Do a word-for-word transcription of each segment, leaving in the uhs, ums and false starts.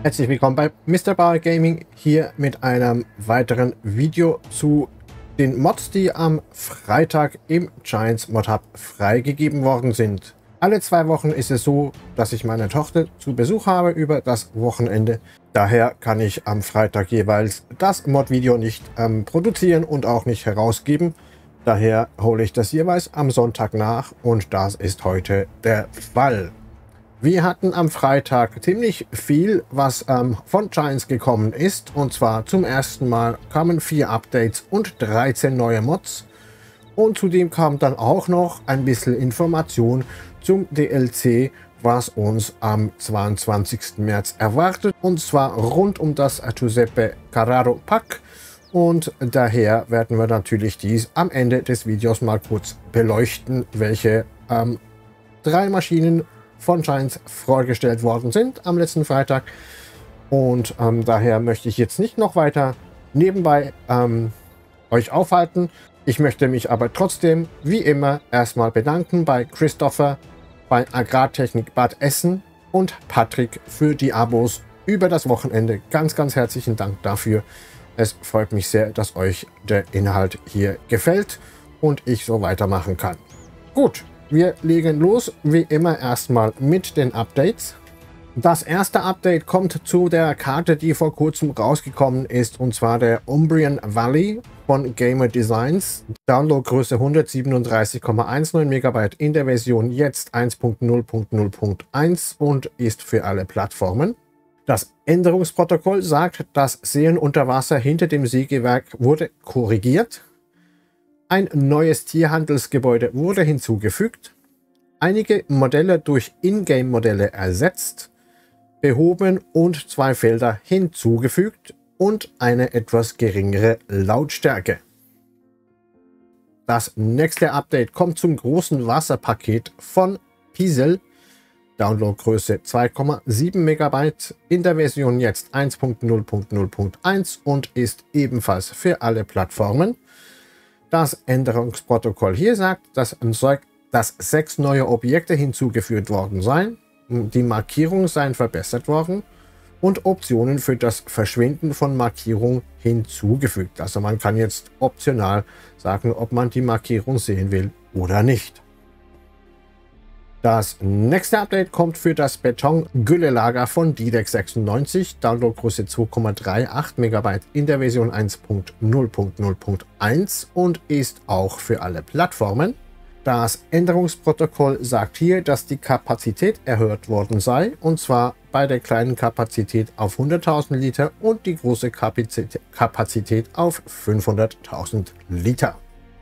Herzlich willkommen bei Mister Bauer Gaming, hier mit einem weiteren Video zu den Mods, die am Freitag im Giants Mod Hub freigegeben worden sind. Alle zwei Wochen ist es so, dass ich meine Tochter zu Besuch habe über das Wochenende. Daher kann ich am Freitag jeweils das Mod-Video nicht ähm, produzieren und auch nicht herausgeben. Daher hole ich das jeweils am Sonntag nach und das ist heute der Fall. Wir hatten am Freitag ziemlich viel, was ähm, von Giants gekommen ist. Und zwar zum ersten Mal kamen vier Updates und dreizehn neue Mods. Und zudem kam dann auch noch ein bisschen Information zum D L C, was uns am zweiundzwanzigsten März erwartet. Und zwar rund um das Giuseppe Carraro Pack. Und daher werden wir natürlich dies am Ende des Videos mal kurz beleuchten, welche ähm, drei Maschinen von Giants vorgestellt worden sind am letzten Freitag. Und ähm, daher möchte ich jetzt nicht noch weiter nebenbei ähm, euch aufhalten. Ich möchte mich aber trotzdem wie immer erstmal bedanken bei Christopher, bei Agrartechnik Bad Essen und Patrick für die Abos über das Wochenende. Ganz, ganz herzlichen Dank dafür. Es freut mich sehr, dass euch der Inhalt hier gefällt und ich so weitermachen kann. Gut. Wir legen los, wie immer erstmal mit den Updates. Das erste Update kommt zu der Karte, die vor kurzem rausgekommen ist, und zwar der Umbrian Valley von Gamer Designs. Downloadgröße hundertsiebenunddreißig Komma neunzehn Megabyte in der Version jetzt eins Punkt null Punkt null Punkt eins und ist für alle Plattformen. Das Änderungsprotokoll sagt, das Sehen unter Wasser hinter dem Sägewerk wurde korrigiert. Ein neues Tierhandelsgebäude wurde hinzugefügt, einige Modelle durch Ingame-Modelle ersetzt, behoben und zwei Felder hinzugefügt und eine etwas geringere Lautstärke. Das nächste Update kommt zum großen Wasserpaket von Piesel. Downloadgröße zwei Komma sieben Megabyte, in der Version jetzt eins Punkt null Punkt null Punkt eins und ist ebenfalls für alle Plattformen. Das Änderungsprotokoll hier sagt, dass, dass sechs neue Objekte hinzugefügt worden seien, die Markierungen seien verbessert worden und Optionen für das Verschwinden von Markierungen hinzugefügt. Also man kann jetzt optional sagen, ob man die Markierung sehen will oder nicht. Das nächste Update kommt für das Beton-Gülle-Lager von D DEC sechsundneunzig, Downloadgröße zwei Komma achtunddreißig Megabyte in der Version eins Punkt null Punkt null Punkt eins und ist auch für alle Plattformen. Das Änderungsprotokoll sagt hier, dass die Kapazität erhöht worden sei, und zwar bei der kleinen Kapazität auf hunderttausend Liter und die große Kapazität auf fünfhunderttausend Liter.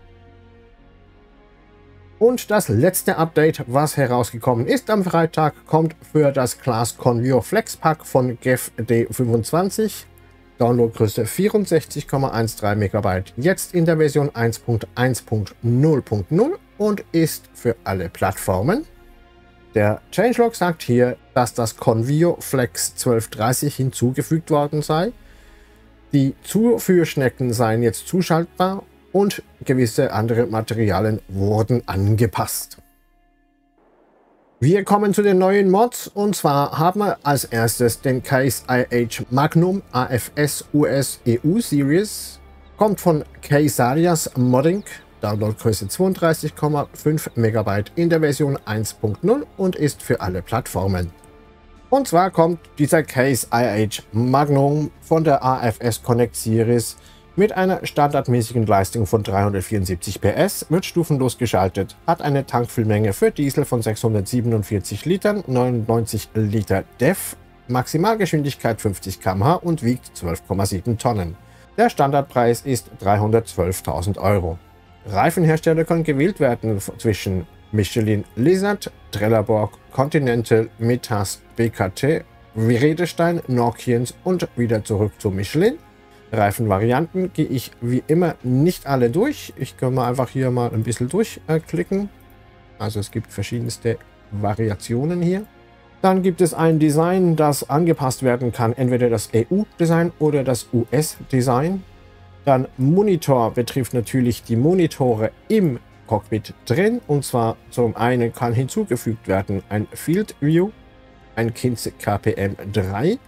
Und das letzte Update, was herausgekommen ist am Freitag, kommt für das Class Convio Flex Pack von G E F D fünfundzwanzig. Downloadgröße vierundsechzig Komma dreizehn Megabyte, jetzt in der Version eins Punkt eins Punkt null Punkt null und ist für alle Plattformen. Der Changelog sagt hier, dass das Convio Flex zwölf dreißig hinzugefügt worden sei. Die Zuführschnecken seien jetzt zuschaltbar und gewisse andere Materialien wurden angepasst. Wir kommen zu den neuen Mods, und zwar haben wir als erstes den Case I H Magnum A F S U S E U Series. Kommt von Caesarias Modding, Downloadgröße zweiunddreißig Komma fünf Megabyte in der Version eins Punkt null und ist für alle Plattformen. Und zwar kommt dieser Case I H Magnum von der A F S Connect Series mit einer standardmäßigen Leistung von dreihundertvierundsiebzig P S, wird stufenlos geschaltet, hat eine Tankfüllmenge für Diesel von sechshundertsiebenundvierzig Litern, neunundneunzig Liter D E F, Maximalgeschwindigkeit fünfzig Kilometer pro Stunde und wiegt zwölf Komma sieben Tonnen. Der Standardpreis ist dreihundertzwölftausend Euro. Reifenhersteller können gewählt werden zwischen Michelin Lizard, Trelleborg, Continental, Metas, B K T, Vredestein, Nokians und wieder zurück zu Michelin. Reifenvarianten gehe ich wie immer nicht alle durch. Ich kann mal einfach hier mal ein bisschen durchklicken. Also es gibt verschiedenste Variationen hier. Dann gibt es ein Design, das angepasst werden kann, entweder das E U-Design oder das U S-Design. Dann Monitor betrifft natürlich die Monitore im Cockpit drin, und zwar zum einen kann hinzugefügt werden ein Field View, ein Kinze K P M drei,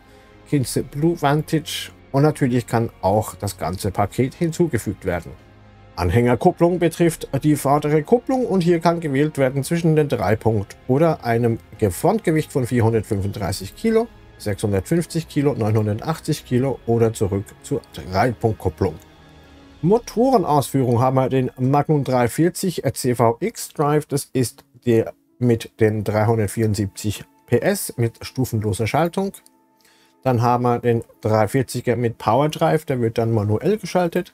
Kinze Blue Vantage und natürlich kann auch das ganze Paket hinzugefügt werden. Anhängerkupplung betrifft die vordere Kupplung und hier kann gewählt werden zwischen den Dreipunkt oder einem Frontgewicht von vierhundertfünfunddreißig Kilo, sechshundertfünfzig Kilo, neunhundertachtzig Kilo oder zurück zur Dreipunktkupplung. Motorenausführung haben wir den Magnum dreihundertvierzig C V X Drive, das ist der mit den dreihundertvierundsiebzig P S mit stufenloser Schaltung. Dann haben wir den dreihundertvierziger mit Power Drive, der wird dann manuell geschaltet.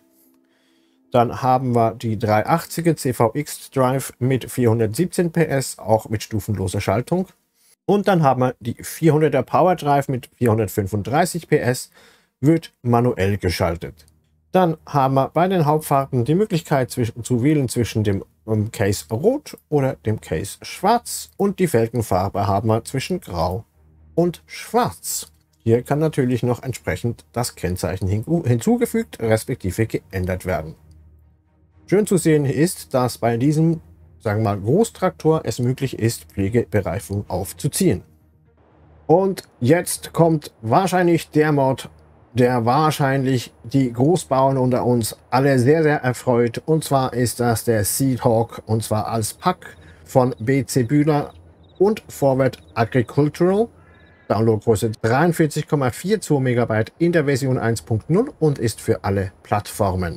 Dann haben wir die dreihundertachtziger C V X Drive mit vierhundertsiebzehn P S, auch mit stufenloser Schaltung. Und dann haben wir die vierhunderter Power Drive mit vierhundertfünfunddreißig P S, wird manuell geschaltet. Dann haben wir bei den Hauptfarben die Möglichkeit zwischen, zu wählen zwischen dem um, Case Rot oder dem Case Schwarz und die Felgenfarbe haben wir zwischen Grau und Schwarz. Hier kann natürlich noch entsprechend das Kennzeichen hinzugefügt respektive geändert werden. Schön zu sehen ist, dass bei diesem, sagen wir mal, Großtraktor es möglich ist, Pflegebereifung aufzuziehen. Und jetzt kommt wahrscheinlich der Mod, der wahrscheinlich die Großbauern unter uns alle sehr, sehr erfreut. Und zwar ist das der Seahawk und zwar als Pack von B C Bühler und Forward Agricultural. Downloadgröße dreiundvierzig Komma zweiundvierzig Megabyte in der Version eins Punkt null und ist für alle Plattformen.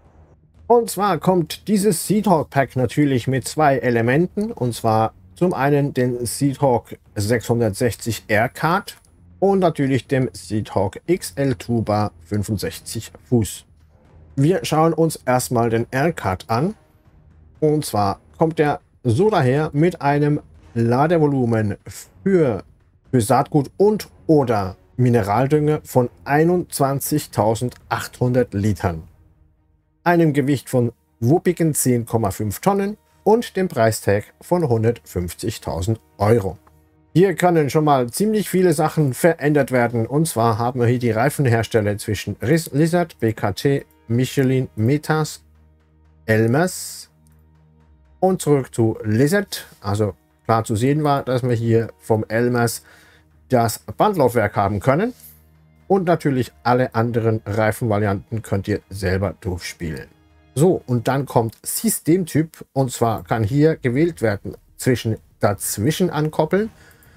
Und zwar kommt dieses Seahawk Pack natürlich mit zwei Elementen, und zwar zum einen den Seahawk sechshundertsechzig Air Card und natürlich dem Seahawk X L Tuba fünfundsechzig Fuß. Wir schauen uns erstmal den Air Card an, und zwar kommt der so daher mit einem Ladevolumen für, für Saatgut und oder Mineraldünger von einundzwanzigtausendachthundert Litern, einem Gewicht von wuppigen zehn Komma fünf Tonnen und dem Preistag von hundertfünfzigtausend Euro. Hier können schon mal ziemlich viele Sachen verändert werden, und zwar haben wir hier die Reifenhersteller zwischen Lizard, B K T, Michelin, Metas, Elmers und zurück zu Lizard. Also klar zu sehen war, dass wir hier vom Elmers das Bandlaufwerk haben können. Und natürlich alle anderen Reifenvarianten könnt ihr selber durchspielen. So, und dann kommt Systemtyp. Und zwar kann hier gewählt werden zwischen dazwischen ankoppeln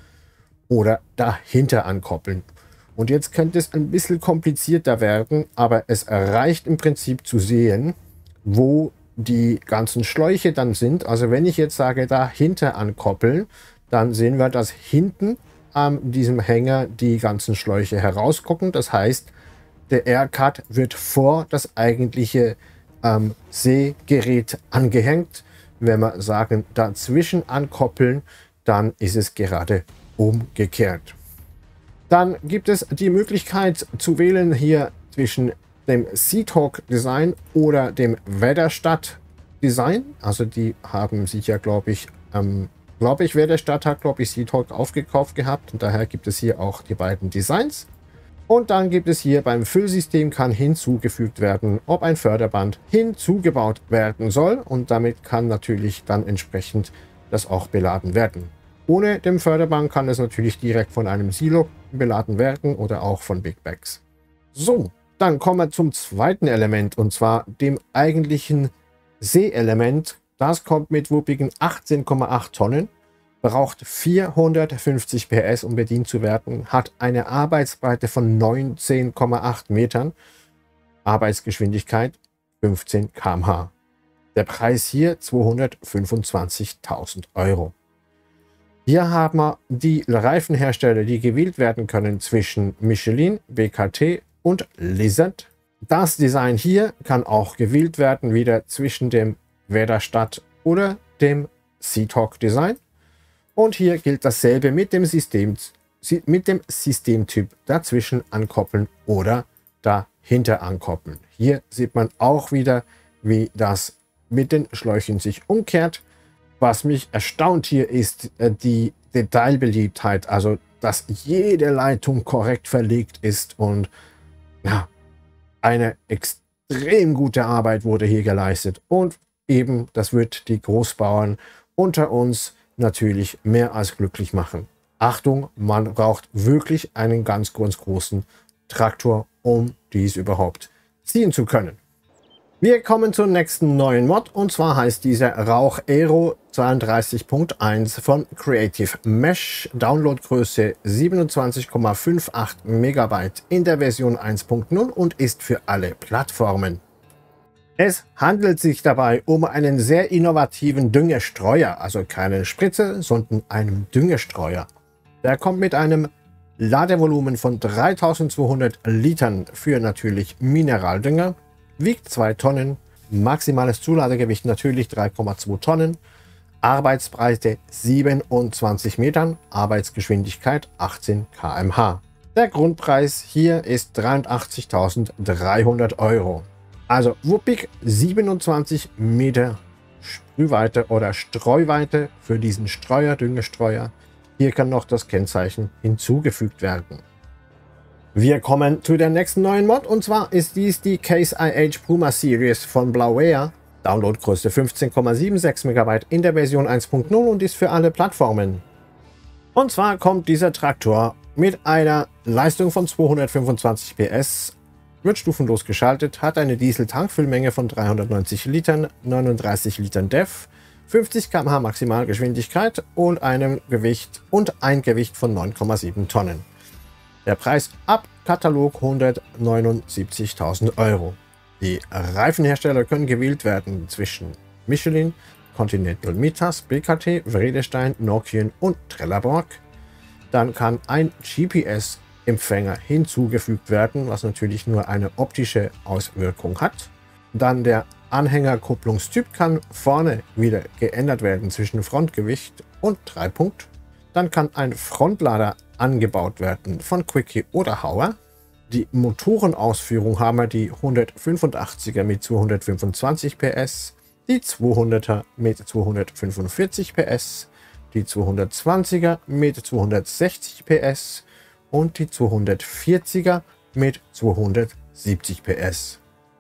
oder dahinter ankoppeln. Und jetzt könnte es ein bisschen komplizierter werden, aber es reicht im Prinzip zu sehen, wo die ganzen Schläuche dann sind. Also wenn ich jetzt sage, dahinter ankoppeln, dann sehen wir, dass hinten an diesem Hänger die ganzen Schläuche herausgucken. Das heißt, der Air Card wird vor das eigentliche ähm, Sägerät angehängt. Wenn wir sagen, dazwischen ankoppeln, dann ist es gerade umgekehrt. Dann gibt es die Möglichkeit zu wählen hier zwischen dem Seahawk Design oder dem Wedderstadt Design. Also die haben sich ja, glaube ich, ähm, glaube ich, Wedderstadt hat, glaube ich, Seahawk aufgekauft gehabt. Und daher gibt es hier auch die beiden Designs. Und dann gibt es hier beim Füllsystem kann hinzugefügt werden, ob ein Förderband hinzugebaut werden soll. Und damit kann natürlich dann entsprechend das auch beladen werden. Ohne dem Förderband kann es natürlich direkt von einem Silo beladen werden oder auch von Big Bags. So, dann kommen wir zum zweiten Element, und zwar dem eigentlichen Seeelement. Das kommt mit wuppigen achtzehn Komma acht Tonnen, braucht vierhundertfünfzig P S, um bedient zu werden, hat eine Arbeitsbreite von neunzehn Komma acht Metern, Arbeitsgeschwindigkeit fünfzehn Kilometer pro Stunde. Der Preis hier zweihundertfünfundzwanzigtausend Euro. Hier haben wir die Reifenhersteller, die gewählt werden können zwischen Michelin, B K T und Lizard. Das Design hier kann auch gewählt werden, wieder zwischen dem Wedderstadt oder dem Seahawk Design. Und hier gilt dasselbe mit dem System, mit dem Systemtyp dazwischen ankoppeln oder dahinter ankoppeln. Hier sieht man auch wieder, wie das mit den Schläuchen sich umkehrt. Was mich erstaunt hier ist äh, die Detailbeliebtheit, also dass jede Leitung korrekt verlegt ist und ja, eine extrem gute Arbeit wurde hier geleistet. Und eben, das wird die Großbauern unter uns natürlich mehr als glücklich machen. Achtung, man braucht wirklich einen ganz, ganz großen Traktor, um dies überhaupt ziehen zu können. Wir kommen zur nächsten neuen Mod, und zwar heißt dieser Rauch Aero zweiunddreißig Punkt eins von Creative Mesh, Downloadgröße siebenundzwanzig Komma achtundfünfzig Megabyte in der Version eins Punkt null und ist für alle Plattformen. Es handelt sich dabei um einen sehr innovativen Düngestreuer, also keine Spritze, sondern einen Düngestreuer. Der kommt mit einem Ladevolumen von dreitausendzweihundert Litern für natürlich Mineraldünger, wiegt zwei Tonnen, maximales Zuladegewicht natürlich drei Komma zwei Tonnen, Arbeitsbreite siebenundzwanzig Metern, Arbeitsgeschwindigkeit achtzehn Kilometer pro Stunde. Der Grundpreis hier ist dreiundachtzigtausenddreihundert Euro. Also wuppig siebenundzwanzig Meter Sprühweite oder Streuweite für diesen Streuer, Düngestreuer. Hier kann noch das Kennzeichen hinzugefügt werden. Wir kommen zu der nächsten neuen Mod, und zwar ist dies die Case I H Puma Series von Blauair. Downloadgröße fünfzehn Komma sechsundsiebzig Megabyte in der Version eins Punkt null und ist für alle Plattformen. Und zwar kommt dieser Traktor mit einer Leistung von zweihundertfünfundzwanzig P S, wird stufenlos geschaltet, hat eine Diesel-Tankfüllmenge von dreihundertneunzig Litern, neununddreißig Litern D E F, fünfzig Kilometer pro Stunde Maximalgeschwindigkeit und einem Gewicht und ein Gewicht von neun Komma sieben Tonnen. Der Preis ab Katalog hundertneunundsiebzigtausend Euro. Die Reifenhersteller können gewählt werden zwischen Michelin, Continental Mitas, B K T, Vredestein, Nokian und Trelleborg. Dann kann ein G P S-Empfänger hinzugefügt werden, was natürlich nur eine optische Auswirkung hat. Dann der Anhängerkupplungstyp kann vorne wieder geändert werden zwischen Frontgewicht und Dreipunkt. Dann kann ein Frontlader angebaut werden von Quickie oder Hauer. Die Motorenausführung haben wir die hundertfünfundachtziger mit zweihundertfünfundzwanzig P S, die zweihunderter mit zweihundertfünfundvierzig P S, die zweihundertzwanziger mit zweihundertsechzig P S und die zweihundertvierziger mit zweihundertsiebzig P S.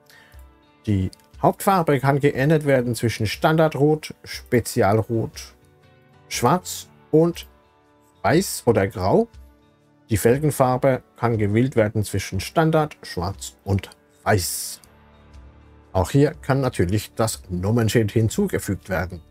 Die Hauptfarbe kann geändert werden zwischen Standardrot, Spezialrot, Schwarz und Weiß oder Grau. Die Felgenfarbe kann gewählt werden zwischen Standard, Schwarz und Weiß. Auch hier kann natürlich das Nummernschild hinzugefügt werden.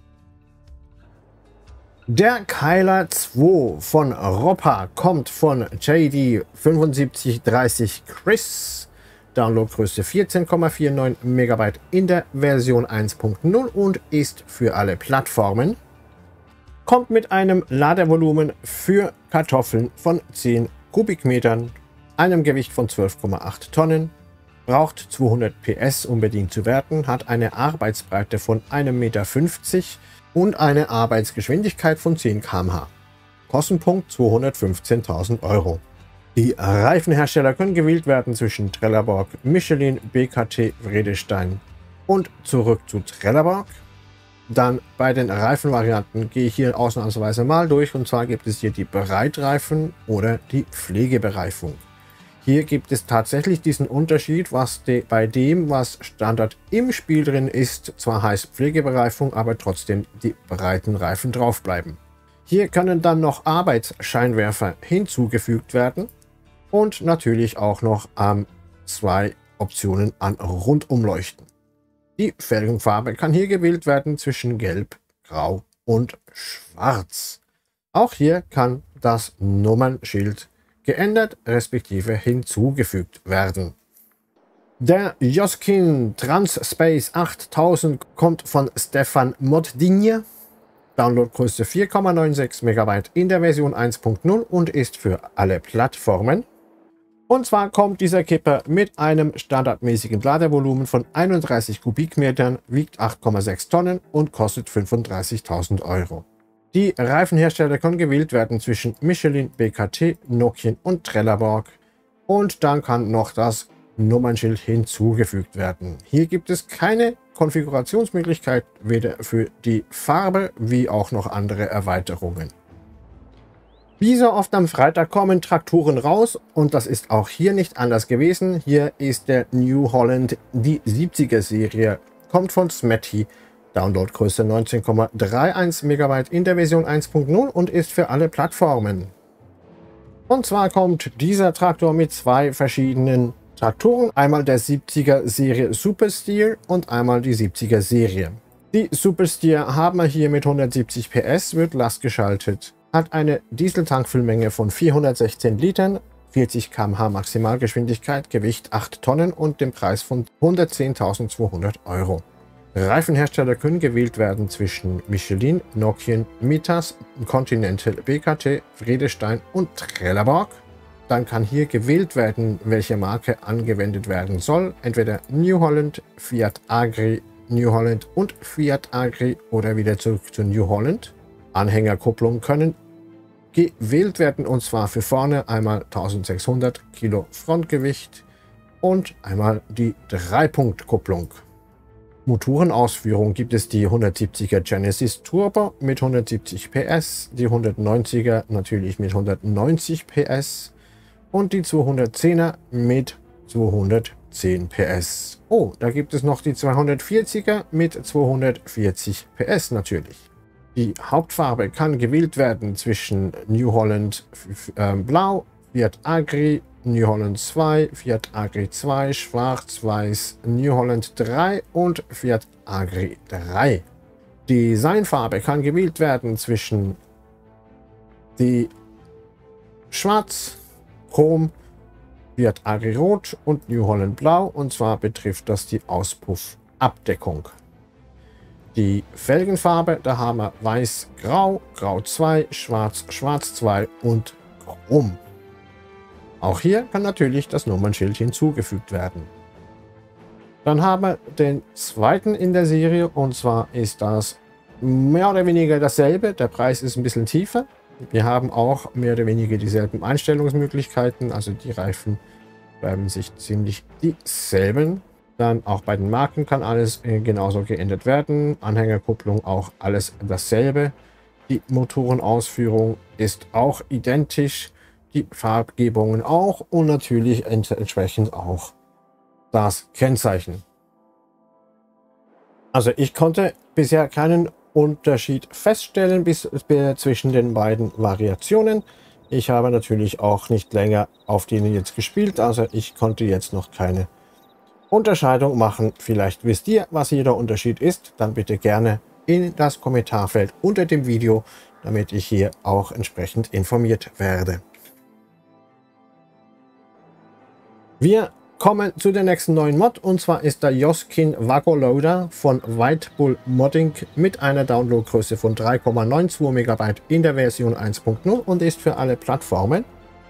Der Keiler zwei von Roppa kommt von J D fünfundsiebzig dreißig Chris. Downloadgröße vierzehn Komma neunundvierzig Megabyte in der Version eins Punkt null und ist für alle Plattformen. Kommt mit einem Ladevolumen für Kartoffeln von zehn Kubikmetern, einem Gewicht von zwölf Komma acht Tonnen, braucht zweihundert P S, um bedient zu werden, hat eine Arbeitsbreite von einem Meter fünfzig und eine Arbeitsgeschwindigkeit von zehn Kilometer pro Stunde. Kostenpunkt zweihundertfünfzehntausend Euro. Die Reifenhersteller können gewählt werden zwischen Trelleborg, Michelin, B K T, Vredestein und zurück zu Trelleborg. Dann bei den Reifenvarianten gehe ich hier ausnahmsweise mal durch, und zwar gibt es hier die Bereitreifen oder die Pflegebereifung. Hier gibt es tatsächlich diesen Unterschied, was de, bei dem, was Standard im Spiel drin ist, zwar heißt Pflegebereifung, aber trotzdem die breiten Reifen drauf bleiben. Hier können dann noch Arbeitsscheinwerfer hinzugefügt werden und natürlich auch noch ähm, zwei Optionen an Rundumleuchten. Die Felgenfarbe kann hier gewählt werden zwischen Gelb, Grau und Schwarz. Auch hier kann das Nummernschild geändert respektive hinzugefügt werden. Der Joskin Transspace achttausend kommt von Stefan Moddigne. Downloadgröße vier Komma sechsundneunzig Megabyte in der Version eins Punkt null und ist für alle Plattformen. Und zwar kommt dieser Kipper mit einem standardmäßigen Ladevolumen von einunddreißig Kubikmetern, wiegt acht Komma sechs Tonnen und kostet fünfunddreißigtausend Euro. Die Reifenhersteller können gewählt werden zwischen Michelin, B K T, Nokian und Trelleborg. Und dann kann noch das Nummernschild hinzugefügt werden. Hier gibt es keine Konfigurationsmöglichkeit, weder für die Farbe wie auch noch andere Erweiterungen. Wie so oft am Freitag kommen Traktoren raus und das ist auch hier nicht anders gewesen. Hier ist der New Holland, die siebziger Serie, kommt von Smetty. Downloadgröße neunzehn Komma einunddreißig Megabyte in der Version eins Punkt null und ist für alle Plattformen. Und zwar kommt dieser Traktor mit zwei verschiedenen Traktoren, einmal der siebziger Serie Super Steer und einmal die siebziger Serie. Die Super Steer haben wir hier mit hundertsiebzig P S, wird lastgeschaltet, hat eine Dieseltankfüllmenge von vierhundertsechzehn Litern, vierzig Kilometer pro Stunde Maximalgeschwindigkeit, Gewicht acht Tonnen und den Preis von hundertzehntausendzweihundert Euro. Reifenhersteller können gewählt werden zwischen Michelin, Nokian, Mitas, Continental, B K T, Vredestein und Trelleborg. Dann kann hier gewählt werden, welche Marke angewendet werden soll. Entweder New Holland, Fiat Agri, New Holland und Fiat Agri oder wieder zurück zu New Holland. Anhängerkupplungen können gewählt werden, und zwar für vorne einmal eintausendsechshundert Kilo Frontgewicht und einmal die Dreipunktkupplung. Motorenausführung gibt es die hundertsiebziger Genesis Turbo mit hundertsiebzig P S, die hundertneunziger natürlich mit hundertneunzig P S und die zweihundertzehner mit zweihundertzehn P S. Oh, da gibt es noch die zweihundertvierziger mit zweihundertvierzig P S natürlich. Die Hauptfarbe kann gewählt werden zwischen New Holland äh, Blau, Fiat Agri, New Holland zwei, Fiat Agri zwei, Schwarz-Weiß, New Holland drei und Fiat Agri drei. Die Designfarbe kann gewählt werden zwischen die Schwarz, Chrom, Fiat Agri Rot und New Holland Blau, und zwar betrifft das die Auspuffabdeckung. Die Felgenfarbe, da haben wir Weiß, Grau, Grau zwei, Schwarz, Schwarz zwei und Chrom. Auch hier kann natürlich das Nummernschild hinzugefügt werden. Dann haben wir den zweiten in der Serie, und zwar ist das mehr oder weniger dasselbe. Der Preis ist ein bisschen tiefer. Wir haben auch mehr oder weniger dieselben Einstellungsmöglichkeiten, also die Reifen bleiben sich ziemlich dieselben. Dann auch bei den Marken kann alles genauso geändert werden. Anhängerkupplung auch alles dasselbe. Die Motorenausführung ist auch identisch. Die Farbgebungen auch und natürlich entsprechend auch das Kennzeichen. Also ich konnte bisher keinen Unterschied feststellen bis, bis zwischen den beiden Variationen. Ich habe natürlich auch nicht länger auf denen jetzt gespielt, also ich konnte jetzt noch keine Unterscheidung machen. Vielleicht wisst ihr, was hier der Unterschied ist, dann bitte gerne in das Kommentarfeld unter dem Video, damit ich hier auch entsprechend informiert werde. Wir kommen zu der nächsten neuen Mod, und zwar ist der Joskin Wagoloader von White Bull Modding mit einer Downloadgröße von drei Komma zweiundneunzig Megabyte in der Version eins Punkt null und ist für alle Plattformen.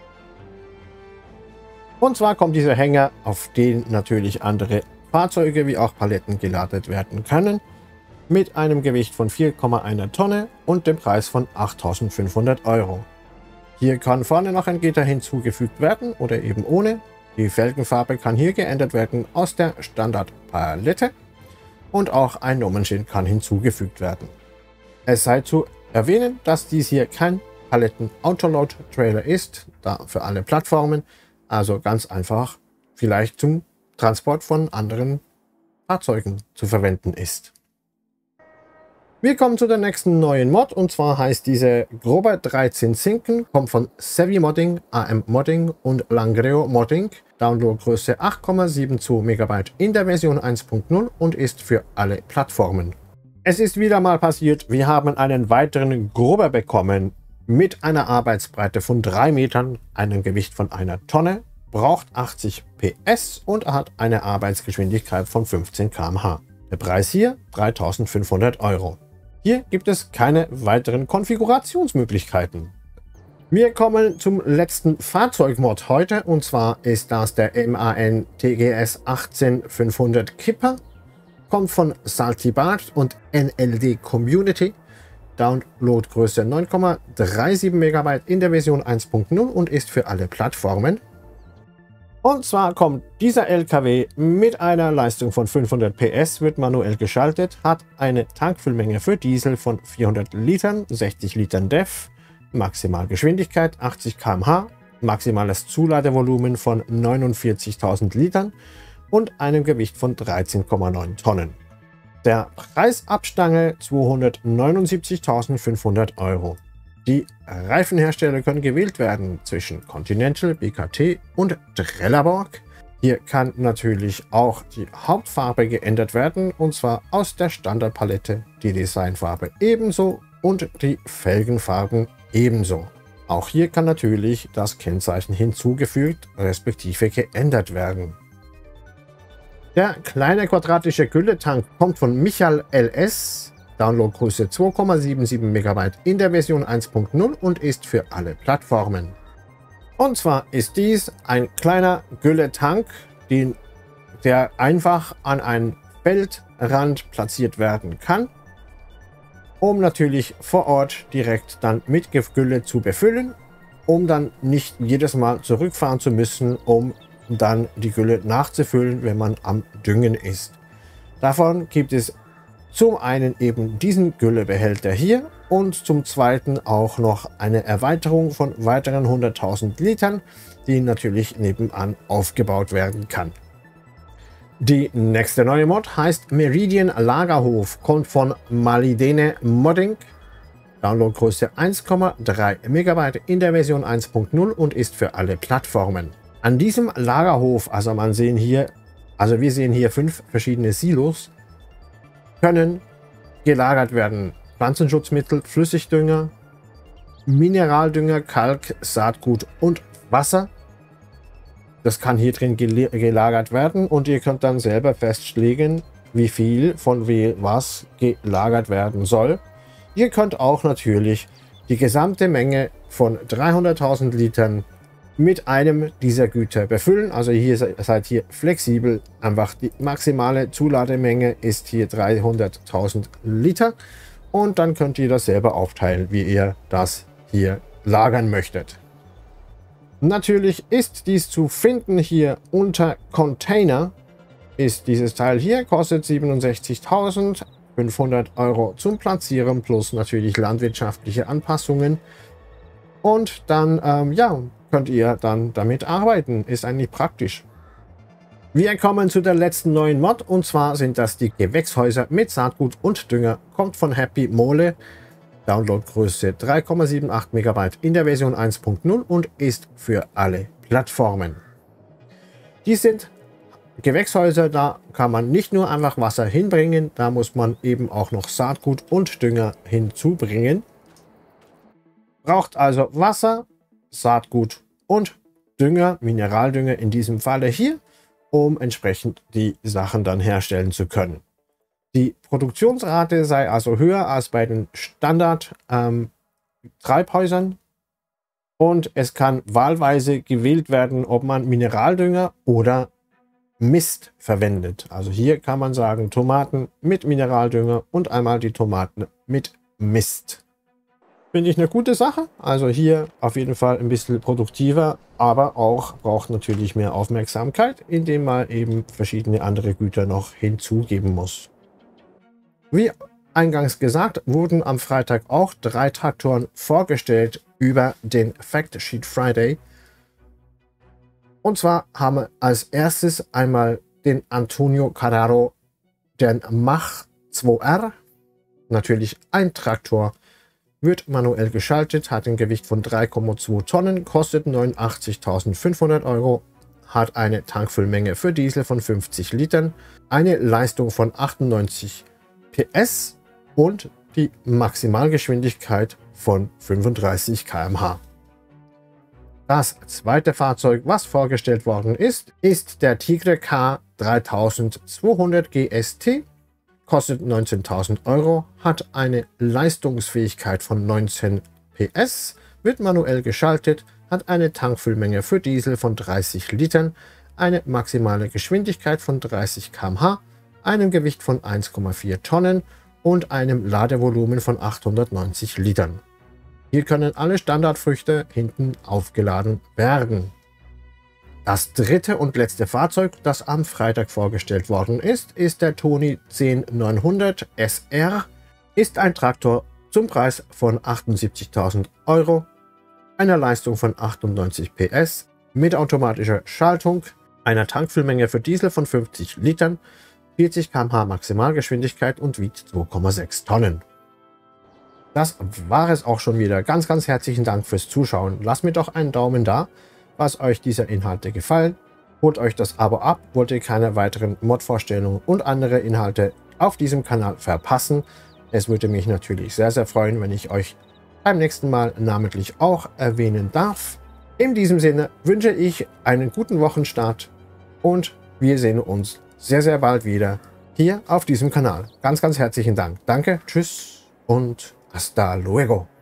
Und zwar kommt dieser Hänger, auf den natürlich andere Fahrzeuge wie auch Paletten geladen werden können, mit einem Gewicht von vier Komma eins Tonne und dem Preis von achttausendfünfhundert Euro. Hier kann vorne noch ein Gitter hinzugefügt werden oder eben ohne. Die Felgenfarbe kann hier geändert werden aus der Standardpalette und auch ein Nummernschild kann hinzugefügt werden. Es sei zu erwähnen, dass dies hier kein Paletten-Autoload-Trailer ist, da für alle Plattformen, also ganz einfach vielleicht zum Transport von anderen Fahrzeugen zu verwenden ist. Wir kommen zu der nächsten neuen Mod, und zwar heißt diese Grober dreizehn Zinken, kommt von Savvy Modding, A M Modding und Langreo Modding. Downloadgröße acht Komma zweiundsiebzig Megabyte in der Version eins Punkt null und ist für alle Plattformen. Es ist wieder mal passiert, wir haben einen weiteren Grober bekommen mit einer Arbeitsbreite von drei Metern, einem Gewicht von einer Tonne, braucht achtzig P S und hat eine Arbeitsgeschwindigkeit von fünfzehn Kilometer pro Stunde. Der Preis hier dreitausendfünfhundert Euro. Hier gibt es keine weiteren Konfigurationsmöglichkeiten. Wir kommen zum letzten Fahrzeugmod heute, und zwar ist das der M A N T G S achtzehnhundertfünfhundert Kipper. Kommt von Salty Bart und N L D Community. Downloadgröße neun Komma siebenunddreißig Megabyte in der Version eins Punkt null und ist für alle Plattformen. Und zwar kommt dieser L K W mit einer Leistung von fünfhundert P S, wird manuell geschaltet, hat eine Tankfüllmenge für Diesel von vierhundert Litern, sechzig Litern D E F, Maximalgeschwindigkeit achtzig Kilometer pro Stunde, maximales Zuladevolumen von neunundvierzigtausend Litern und einem Gewicht von dreizehn Komma neun Tonnen. Der Preisabstange zweihundertneunundsiebzigtausendfünfhundert Euro. Die Reifenhersteller können gewählt werden zwischen Continental, B K T und Trelleborg. Hier kann natürlich auch die Hauptfarbe geändert werden, und zwar aus der Standardpalette, die Designfarbe ebenso und die Felgenfarben ebenso. Auch hier kann natürlich das Kennzeichen hinzugefügt respektive geändert werden. Der kleine quadratische Gülletank kommt von Michael L S, Downloadgröße zwei Komma siebenundsiebzig Megabyte in der Version eins Punkt null und ist für alle Plattformen. Und zwar ist dies ein kleiner Gülletank, den, der einfach an einen Feldrand platziert werden kann, um natürlich vor Ort direkt dann mit Gülle zu befüllen, um dann nicht jedes Mal zurückfahren zu müssen, um dann die Gülle nachzufüllen, wenn man am Düngen ist. Davon gibt es zum einen eben diesen Güllebehälter hier und zum zweiten auch noch eine Erweiterung von weiteren hunderttausend Litern, die natürlich nebenan aufgebaut werden kann. Die nächste neue Mod heißt Meridian Lagerhof, kommt von Malidene Modding, Downloadgröße eins Komma drei Megabyte in der Version eins Punkt null und ist für alle Plattformen. An diesem Lagerhof, also man sehen hier, also wir sehen hier fünf verschiedene Silos, können gelagert werden Pflanzenschutzmittel, Flüssigdünger, Mineraldünger, Kalk, Saatgut und Wasser. Das kann hier drin gel gelagert werden und ihr könnt dann selber festlegen, wie viel von wie was gelagert werden soll. Ihr könnt auch natürlich die gesamte Menge von dreihunderttausend Litern mit einem dieser Güter befüllen. Also hier seid ihr flexibel. Einfach die maximale Zulademenge ist hier dreihunderttausend Liter. Und dann könnt ihr das selber aufteilen, wie ihr das hier lagern möchtet. Natürlich ist dies zu finden hier unter Container. Ist dieses Teil hier, kostet siebenundsechzigtausendfünfhundert Euro zum Platzieren plus natürlich landwirtschaftliche Anpassungen. Und dann, ähm, ja, könnt ihr dann damit arbeiten. Ist eigentlich praktisch. Wir kommen zu der letzten neuen Mod, und zwar sind das die Gewächshäuser mit Saatgut und Dünger. Kommt von Happy Mole, Downloadgröße drei Komma achtundsiebzig Megabyte in der Version eins Punkt null und ist für alle Plattformen. Die sind Gewächshäuser, da kann man nicht nur einfach Wasser hinbringen, da muss man eben auch noch Saatgut und Dünger hinzubringen. Braucht also Wasser, Saatgut und Dünger, Mineraldünger in diesem Falle hier, um entsprechend die Sachen dann herstellen zu können. Die Produktionsrate sei also höher als bei den Standard-Treibhäusern ähm, und es kann wahlweise gewählt werden, ob man Mineraldünger oder Mist verwendet. Also hier kann man sagen Tomaten mit Mineraldünger und einmal die Tomaten mit Mist. Finde ich eine gute Sache. Also hier auf jeden Fall ein bisschen produktiver, aber auch braucht natürlich mehr Aufmerksamkeit, indem man eben verschiedene andere Güter noch hinzugeben muss. Wie eingangs gesagt, wurden am Freitag auch drei Traktoren vorgestellt über den Factsheet Friday. Und zwar haben wir als erstes einmal den Antonio Carraro, den Mach zwei R. Natürlich ein Traktor. Wird manuell geschaltet, hat ein Gewicht von drei Komma zwei Tonnen, kostet neunundachtzigtausendfünfhundert Euro, hat eine Tankfüllmenge für Diesel von fünfzig Litern, eine Leistung von achtundneunzig P S und die Maximalgeschwindigkeit von fünfunddreißig Kilometer pro Stunde. Das zweite Fahrzeug, was vorgestellt worden ist, ist der Tigre K dreitausendzweihundert G S T. Kostet neunzehntausend Euro, hat eine Leistungsfähigkeit von neunzehn P S, wird manuell geschaltet, hat eine Tankfüllmenge für Diesel von dreißig Litern, eine maximale Geschwindigkeit von dreißig Kilometer pro Stunde, einem Gewicht von eins Komma vier Tonnen und einem Ladevolumen von achthundertneunzig Litern. Hier können alle Standardfrüchte hinten aufgeladen werden. Das dritte und letzte Fahrzeug, das am Freitag vorgestellt worden ist, ist der Toni zehn neunhundert S R. Ist ein Traktor zum Preis von achtundsiebzigtausend Euro, einer Leistung von achtundneunzig P S, mit automatischer Schaltung, einer Tankfüllmenge für Diesel von fünfzig Litern, vierzig Kilometer pro Stunde Maximalgeschwindigkeit und wiegt zwei Komma sechs Tonnen. Das war es auch schon wieder. Ganz, ganz herzlichen Dank fürs Zuschauen. Lasst mir doch einen Daumen da, was euch diese Inhalte gefallen. Holt euch das Abo ab, wollt ihr keine weiteren Mod-Vorstellungen und andere Inhalte auf diesem Kanal verpassen. Es würde mich natürlich sehr, sehr freuen, wenn ich euch beim nächsten Mal namentlich auch erwähnen darf. In diesem Sinne wünsche ich einen guten Wochenstart und wir sehen uns sehr, sehr bald wieder hier auf diesem Kanal. Ganz, ganz herzlichen Dank. Danke, tschüss und hasta luego.